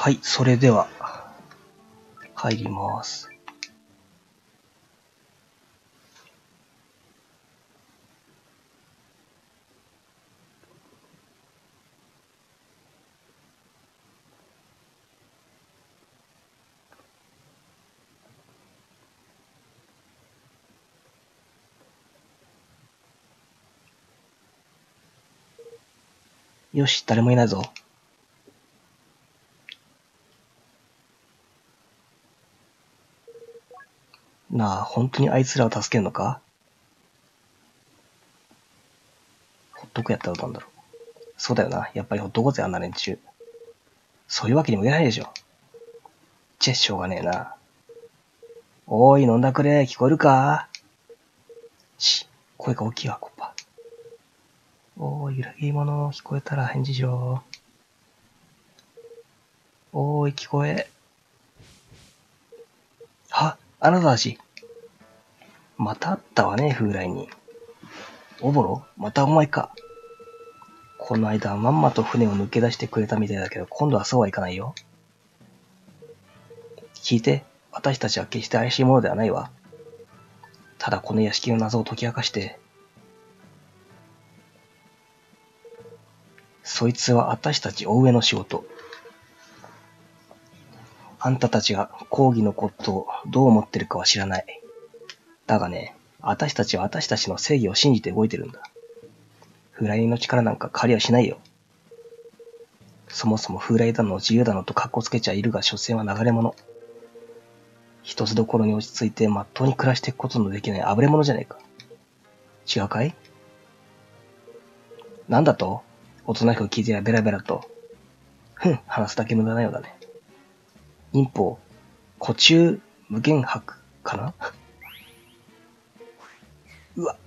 はい、それでは、入ります。よし、誰もいないぞ。なあ、本当にあいつらを助けるのか？ほっとくやったらどうなんだろう。そうだよな。やっぱりほっとこうぜ、あんな連中。そういうわけにもいかないでしょ。しょうがねえな。おーい、飲んだくれ。聞こえるか？声が大きいわ、コッパ。おーい、揺らぎ者。聞こえたら返事しろ。おーい、聞こえ。は、あなたたち。また会ったわね、風来に。おぼろ？またお前か。この間まんまと船を抜け出してくれたみたいだけど、今度はそうはいかないよ。聞いて、私たちは決して怪しいものではないわ。ただこの屋敷の謎を解き明かして、そいつは私たち大上の仕事。あんたたちが講義のことをどう思ってるかは知らない。だがね、私たちは私たちの正義を信じて動いてるんだ。フライの力なんか借りはしないよ。そもそも風来だの自由だのと格好つけちゃいるが、所詮は流れ者。一つどころに落ち着いてまっとうに暮らしていくことのできないあぶれ者じゃねえか。違うかい？なんだと？おとなしく聞いてやベラベラと。話すだけ無駄なようだね。忍法、古中無限白かな？うわ。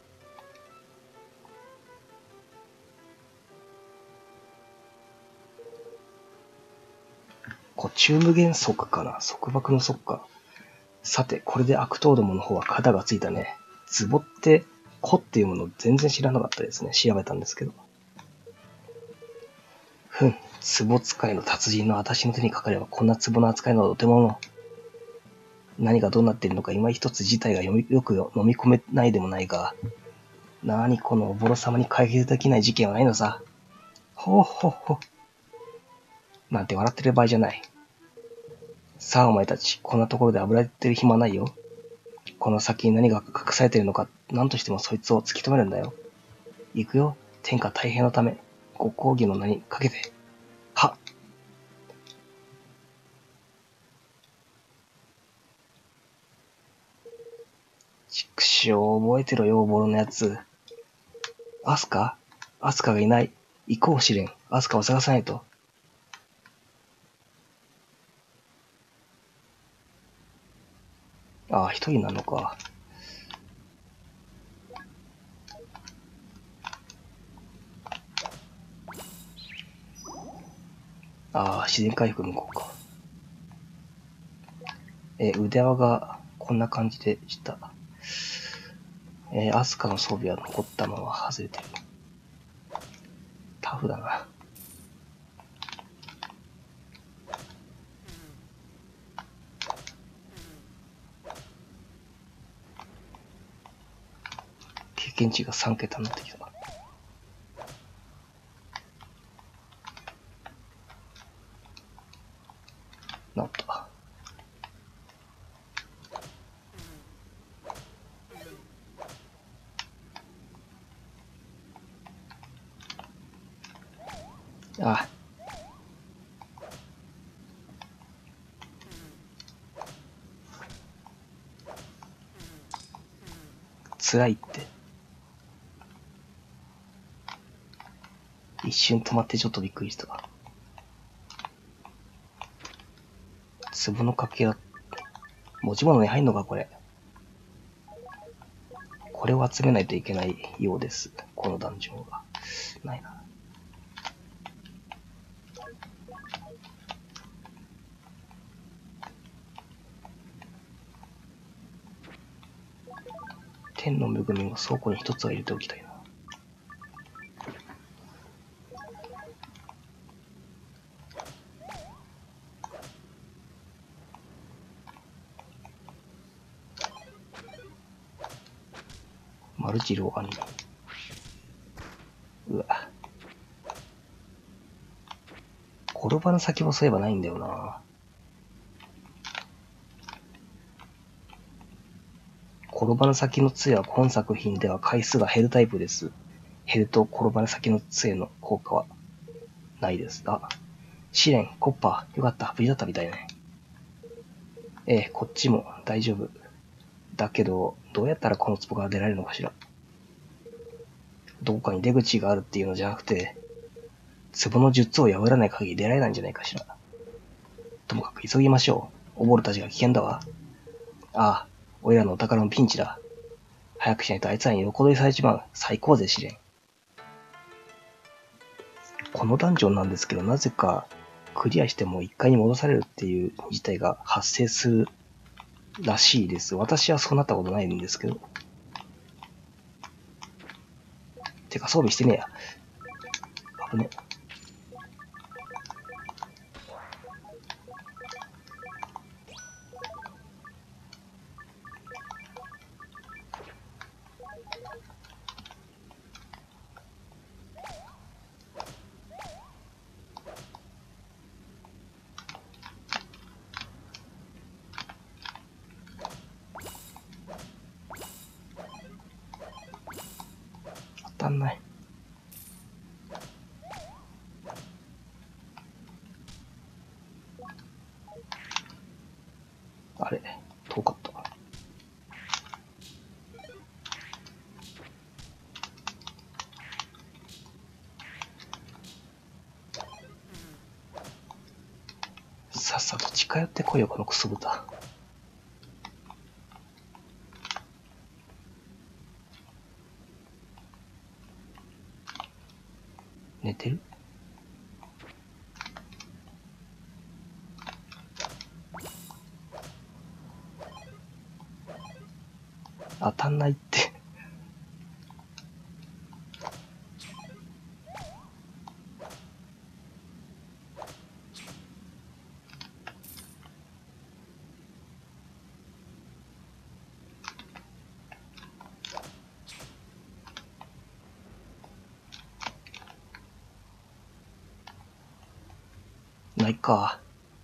古中無限束かな？束縛の束か。さて、これで悪党どもの方は肩がついたね。壺って子っていうものを全然知らなかったですね。調べたんですけど。壺使いの達人の私の手にかかればこんな壺の扱いのお手物。何がどうなっているのか今一つ自体がよく飲み込めないでもないが、何このおぼろ様に解決できない事件はないのさ。ほうほうほう。なんて笑ってる場合じゃない。さあお前たち、こんなところで油ってる暇ないよ。この先に何が隠されているのか、何としてもそいつを突き止めるんだよ。行くよ、天下太平のため、ご公儀の名にかけて。はっ。畜生、覚えてろよ、おぼろのやつ。アスカがいない。行こう試練。アスカを探さないと。ああ、一人なのか。ああ、自然回復向こうか。腕輪がこんな感じでした。アスカの装備は残ったまま外れてる。タフだな。経験値が3桁になってきた。なった。あ、辛いって。一瞬止まってちょっとびっくりした。壺のかけら、持ち物に入んのかこれ。これを集めないといけないようです。このダンジョンが。ないな。天の恵みを倉庫に一つは入れておきたいな。 丸次郎兄。うわ。転ばぬ先もそういえばないんだよな。転ばぬ先の杖は本作品では回数が減るタイプです。減ると転ばぬ先の杖の効果はないです。あ、試練、コッパー、よかった、無事だったみたいね。ええ、こっちも大丈夫。だけど、どうやったらこの壺から出られるのかしら。どこかに出口があるっていうのじゃなくて、壺の術を破らない限り出られないんじゃないかしら。ともかく急ぎましょう。オボルたちが危険だわ。ああ、おいらのお宝のピンチだ。早くしないとあいつらに横取りされちまう。最高ぜ試練。このダンジョンなんですけど、なぜかクリアしても1階に戻されるっていう事態が発生するらしいです。私はそうなったことないんですけど。てか装備してねえや。危ね。当たんない。あれ、遠かった。さっさと近寄ってこいよ、このクソ豚。寝てる？当たんないって。ないか。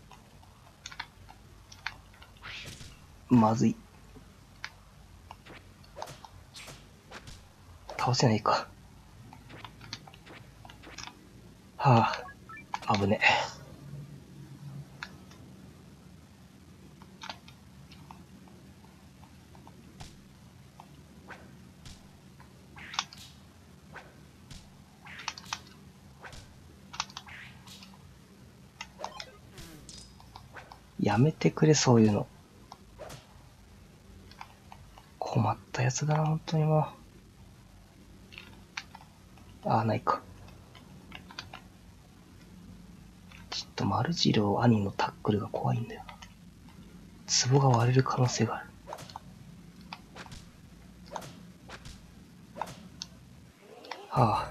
まずい。倒せないか。はあ、危ねえ。やめてくれ、そういうの。困ったやつだな、本当にもう。ああ、ないか。ちょっと丸次郎兄のタックルが怖いんだよな。壺が割れる可能性がある。はあ。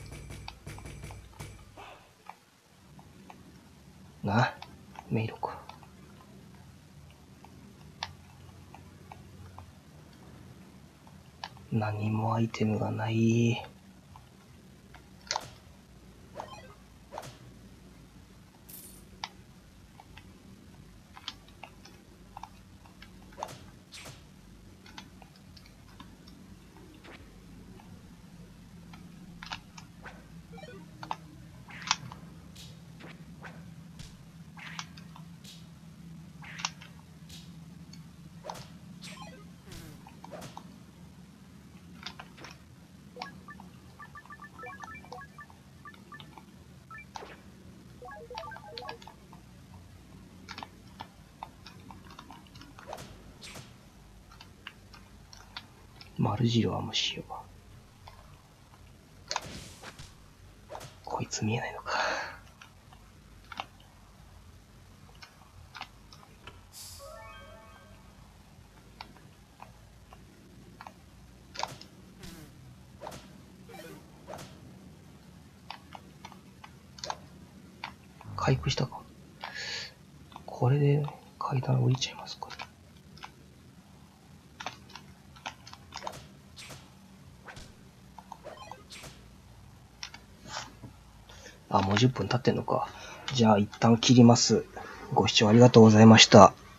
な、迷路か。何もアイテムがない。丸次郎は無視よ。こいつ見えないのか。回復したか。これで階段降りちゃいますか。 あ、もう10分経ってんのか。じゃあ一旦切ります。ご視聴ありがとうございました。